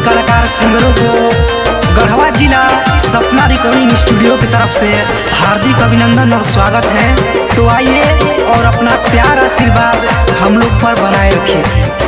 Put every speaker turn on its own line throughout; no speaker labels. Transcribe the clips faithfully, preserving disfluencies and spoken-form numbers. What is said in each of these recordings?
कलाकार सिंगरों को गढ़वा जिला सपना रिकॉर्डिंग स्टूडियो की तरफ से हार्दिक अभिनंदन और स्वागत है। तो आइए और अपना प्यार आशीर्वाद हम लोग पर बनाए रखिए।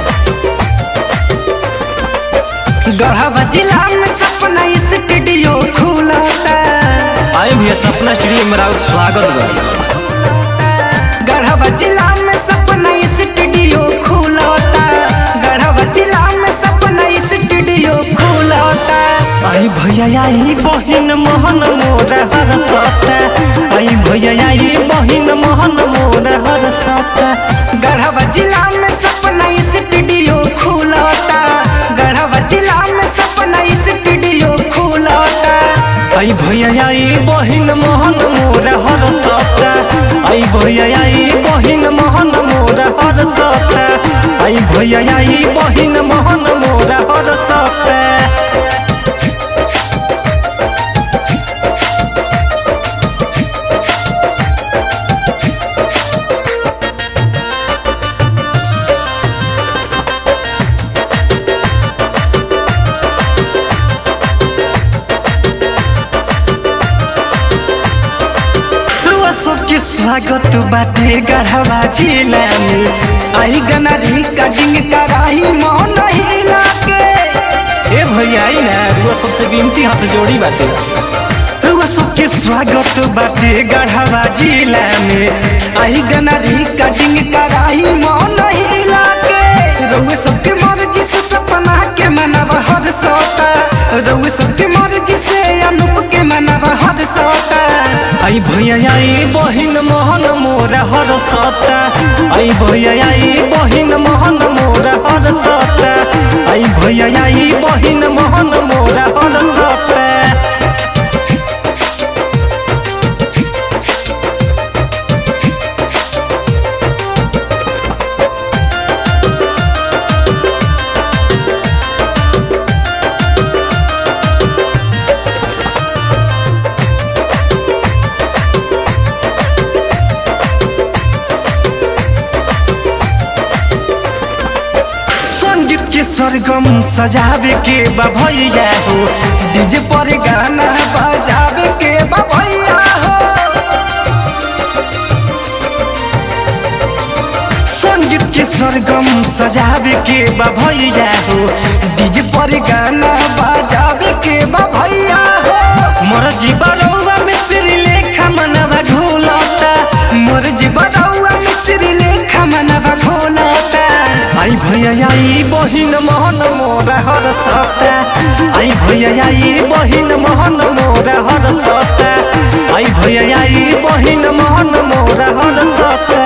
गढ़वा जिला में सपना स्टूडियो खुला होता।
आए भैया सपना स्टूडियो मेरा स्वागत है।
गढ़वा जिला में सपना स्टूडियो खुला होता। गढ़वा जिला में सपना स्टूडियो खुला होता।
आई भैया आई बहिन मोहन मोर हर सता। आई भैया आई बहिन मोहन मोर हर सता।
गढ़वा जिला में सपना स्टूडियो खुला होता। गढ़वा जिला में सपना स्टूडियो खुला होता।
आई भैया आई बहिन मोहन मोर हर सता। आई भैया आई बहिन मोहन मोर हर सता। आई भैया आई बहिन मोहन मोर हर सता।
सबके स्वागत बाटे गढ़वा जिला में। आई गना रिकॉर्डिंग कराई मोहन हिला के।
ए भैया आई ना रुआ सबसे विनती हाथ जोड़ी बाटे।
रुआ सबके स्वागत बाटे गढ़वा जिला में। आई गना रिकॉर्डिंग कराई मोहन हिला के। रुआ सबके मर्जी से सपना के मनावा हर सोता। रुआ सबके मर्जी से अनूप के मनावा हर सोता।
आई भैया आई बहिन मोहन मोर हर सता। आई भैया आई बहिन मोहन मोर हर सता। आई भैया आई बहिन मोहन मोर हर सता।
संगीत के सरगम सजावे के बा भैया हो। डीजे पर गाना बजावे के बा भैया हो। संगीत के सरगम सजावे के बा भैया हो। डीजे पर गाना बजावे के बा भैया हो।
मोर जीवरौआ मिश्री लेखा मनवा घोलता।
मोर जीवरौआ मिश्री लेखा मनवा घोलता।
आई भैया आई बहिन मोहन मोर हर सता। आई भैया आई बहिन मोहन मोर हर सता। आई भैया आई बहिन मोहन मोर हर सता।